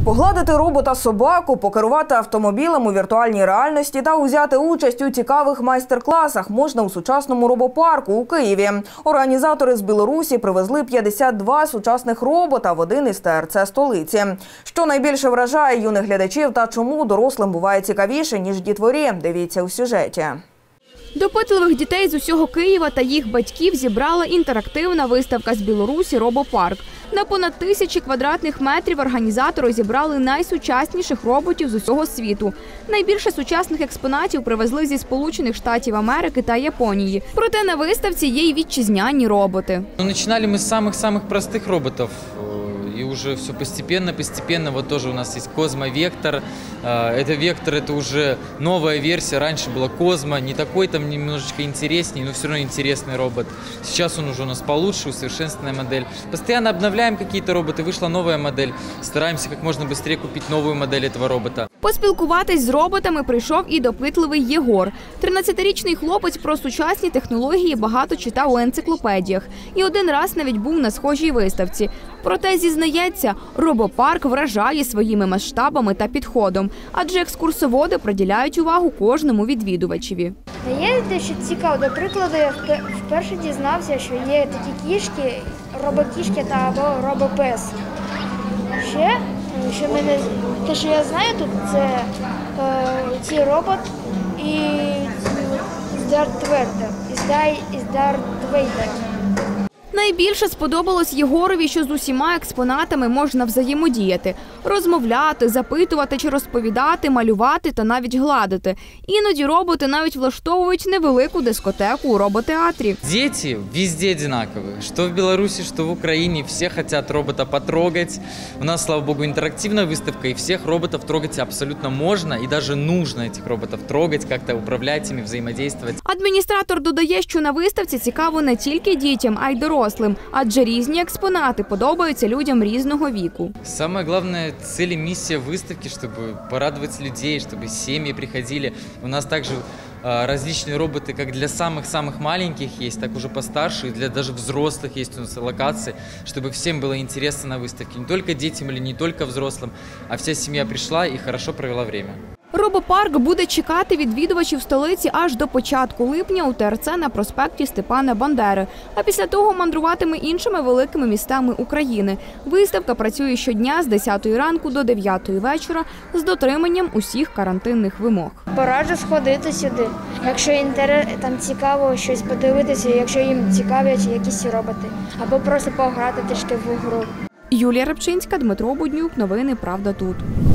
Погладити робота-собаку, покерувати автомобілем у віртуальній реальності та взяти участь у цікавих майстер-класах можна у сучасному робопарку у Києві. Організатори з Білорусі привезли 52 сучасних робота в один із ТРЦ столиці. Що найбільше вражає юних глядачів та чому дорослим буває цікавіше, ніж дітворі, дивіться у сюжеті. Допитливих дітей з усього Києва та їх батьків зібрала інтерактивна виставка з Білорусі «Робопарк». На понад 1000 квадратних метрів організатори зібрали найсучасніших роботів з усього світу. Найбільше сучасних експонатів привезли зі Сполучених Штатів Америки та Японії. Проте на виставці є й вітчизняні роботи. Починали ми з самих простих роботів. И уже все постепенно, вот тоже у нас есть Козмо Вектор. Это Вектор, это уже новая версия, раньше была Козмо, не такой там немножечко интереснее, но все равно интересный робот. Сейчас он уже у нас получше, усовершенствованная модель. Постоянно обновляем какие-то роботы, вышла новая модель, стараемся как можно быстрее купить новую модель этого робота. Поспілкуватись з роботами прийшов і допитливий Єгор. 13-річний хлопець про сучасні технології багато читав у енциклопедіях. І один раз навіть був на схожій виставці. Проте, зізнається, робопарк вражає своїми масштабами та підходом. Адже екскурсоводи приділяють увагу кожному відвідувачеві. Є дещо цікаво. До прикладу, я вперше дізнався, що є такі кішки, робокішки та або робопес. Ще, те, що я знаю тут, це цей робот і Дарт Вейдер. Найбільше сподобалось Єгорові, що з усіма експонатами можна взаємодіяти. Розмовляти, запитувати чи розповідати, малювати та навіть гладити. Іноді роботи навіть влаштовують невелику дискотеку у роботеатрі. Діти везде одинакові. Що в Білорусі, що в Україні. Всі хочуть робота потрогати. У нас, слава Богу, інтерактивна виставка, і всіх роботів трогати абсолютно можна. І навіть нужно цих роботів трогати, як-то управляти ними, взаємодействувати. Адміністратор додає, що на виставці цікаво не тільки дітям, а й дорослим. Адже різні експонати подобаються людям різного віку. Самое главное, цель и миссия выставки, чтобы порадовать людей, чтобы семьи приходили. У нас также различные роботы, как для самых-самых маленьких есть, так уже постарше, и для даже взрослых есть у нас локации, чтобы всем было интересно на выставке. Не только детям или не только взрослым, а вся семья пришла и хорошо провела время. Робопарк буде чекати відвідувачів столиці аж до початку липня у ТРЦ на проспекті Степана Бандери. А після того мандруватиме іншими великими містами України. Виставка працює щодня з 10 ранку до 9 вечора з дотриманням усіх карантинних вимог. Пораджу сходити сюди, якщо там цікаво щось подивитися, якщо їм цікавлять якісь роботи, або просто пограти трішки в гру. Юлія Рибчинська, Дмитро Буднюк. Новини «Правда тут».